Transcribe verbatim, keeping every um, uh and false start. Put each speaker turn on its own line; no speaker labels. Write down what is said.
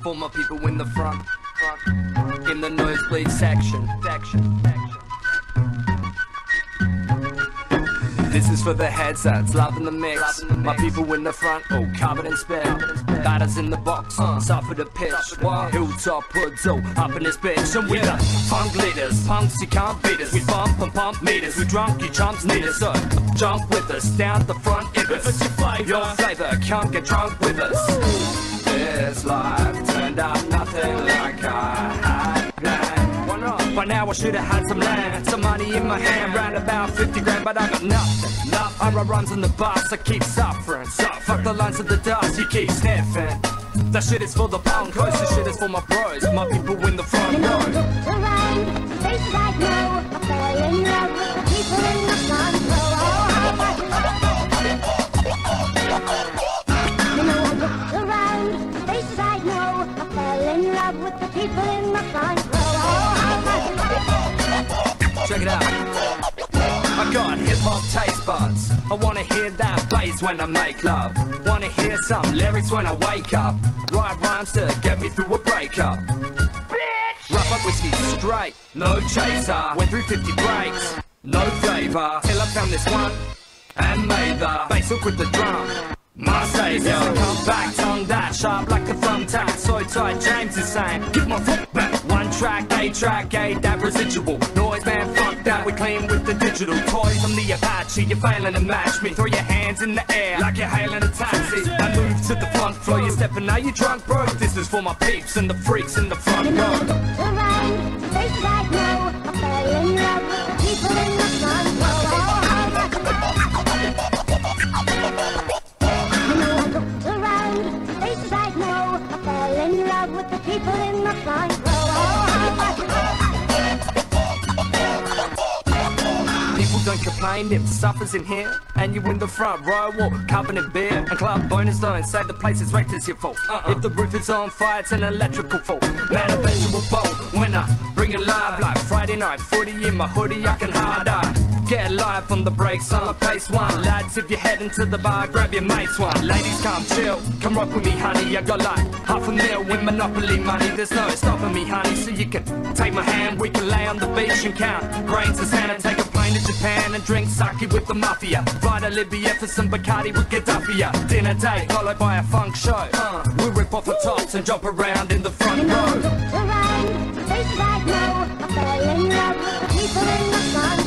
For my people in the front, front. In the nosebleed section, section, section. This is for the headsets, loving the mix. Loving the mix. My people in the front, oh, covered in spit. Batters in the box, uh, suffer the pitch. Wow. Hilltop hoods, oh, up in this bitch. And we the funk leaders, punks, you can't beat us. We bump and pump meters, we drunk, you chumps need us. So jump with us, down the front, if it's your flavor. Your flavor, can't get drunk with us. Woo. This life turned out nothing like I had planned. Why not? By now I should have had some land, some money in my hand, round about fifty grand, but I got nothing. nothing. I run runs on the bus, I keep suffering. suffering. Fuck the lines of the dust, you keep sniffing. That shit is for the punkos, this shit is for my bros, my people in the front row.
Around, faces I know, I fell in love with the people in the front row. You know I looked around, faces I know, I fell in love with the people in the front row.
Check it out. I got hip-hop taste buds. I wanna hear that bass when I make love. Wanna hear some lyrics when I wake up. Write rhymes to get me through a breakup. Bitch! Rough up whiskey straight, no chaser. Went through fifty breaks, no flavor. Till I found this one and made the bass hook with the drum. My savior, come back, tongue that sharp like a thumbtack. So tight, James is saying, give my foot back. One track, eight track, eight, that residual noise, man, fuck that. We clean with the digital toys. I'm the Apache, you're failing to match me. Throw your hands in the air like you're hailing a taxi. I move to the front floor, you're stepping out, you drunk, bro. This is for my peeps and the freaks in the front row.
Around, faces I know, I fell in love with the people in the front row. With the people in the front row.
People don't complain if suffers in here and you in the front row or covered in beer and club bonus don't say the place is wrecked, it's your fault. Uh-uh. If the roof is on fire, it's an electrical fault. Man, I bet you a bolt when I bring it live like Friday night footy in my hoodie, I can hard eye. Get live on the brakes on the pace one. Lads, if you're heading to the bar, grab your mates one. Ladies, come chill, come rock with me, honey. I got like half a mil with Monopoly money. There's no stopping me, honey. So you can take my hand, we can lay on the beach and count grains of sand and take a plane to Japan and drink sake with the mafia. Fly to Libya for some Bacardi with Gaddafi. Dinner date followed by a funk show. Uh, we rip off the tops and jump around in the front
you know,
row.
around, faces I know, I fell in love with the people in the front row.